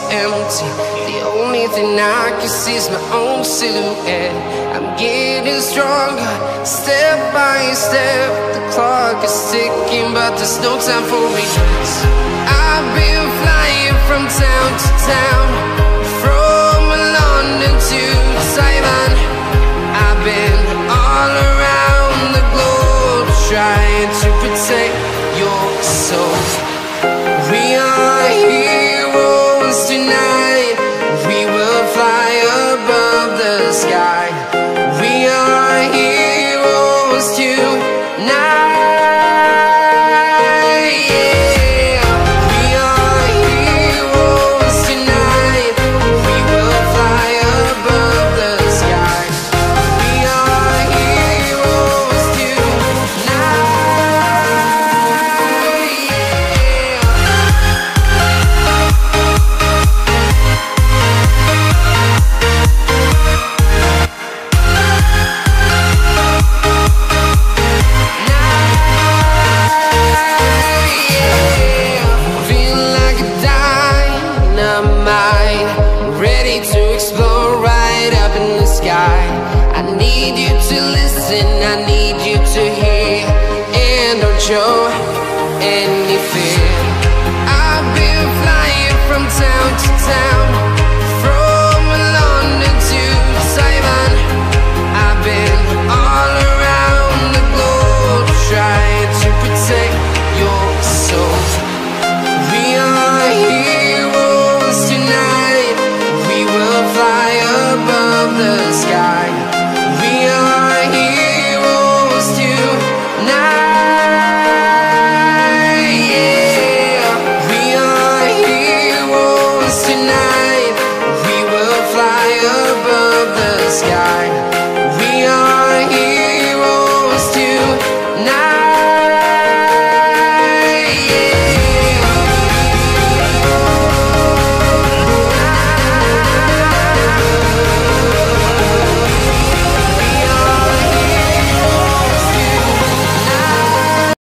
empty. The only thing I can see is my own silhouette. I'm getting stronger, step by step. The clock is ticking, but there's no time for me. I've been flying from town to town, from London to Taiwan. I've been all around the globe, trying to protect your soul. We are heroes tonight. We will fly above the sky. We are heroes tonight. I need you to listen, I need you to hear, and don't show any fear. I've been flying from town to town,